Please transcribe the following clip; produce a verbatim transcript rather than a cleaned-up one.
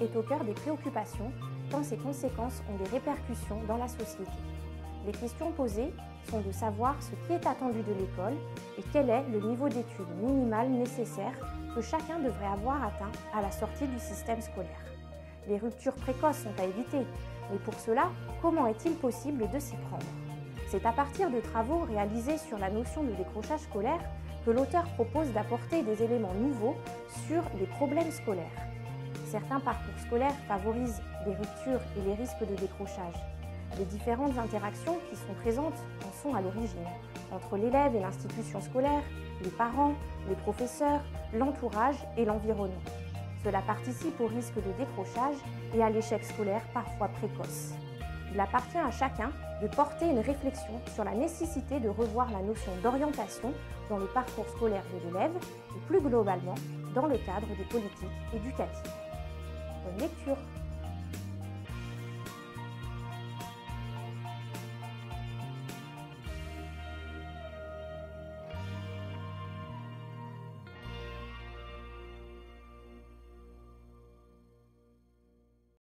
est au cœur des préoccupations, tant ses conséquences ont des répercussions dans la société. Les questions posées sont de savoir ce qui est attendu de l'école et quel est le niveau d'études minimal nécessaire que chacun devrait avoir atteint à la sortie du système scolaire. Les ruptures précoces sont à éviter, mais pour cela, comment est-il possible de s'y prendre? C'est à partir de travaux réalisés sur la notion de décrochage scolaire que l'auteur propose d'apporter des éléments nouveaux sur les problèmes scolaires. Certains parcours scolaires favorisent les ruptures et les risques de décrochage. Les différentes interactions qui sont présentes en sont à l'origine, entre l'élève et l'institution scolaire, les parents, les professeurs, l'entourage et l'environnement. Cela participe au risque de décrochage et à l'échec scolaire parfois précoce. Il appartient à chacun de porter une réflexion sur la nécessité de revoir la notion d'orientation dans le parcours scolaire de l'élève et plus globalement dans le cadre des politiques éducatives. Bonne lecture!